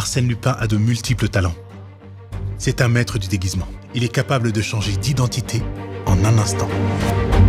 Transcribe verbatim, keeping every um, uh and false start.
Arsène Lupin a de multiples talents. C'est un maître du déguisement. Il est capable de changer d'identité en un instant.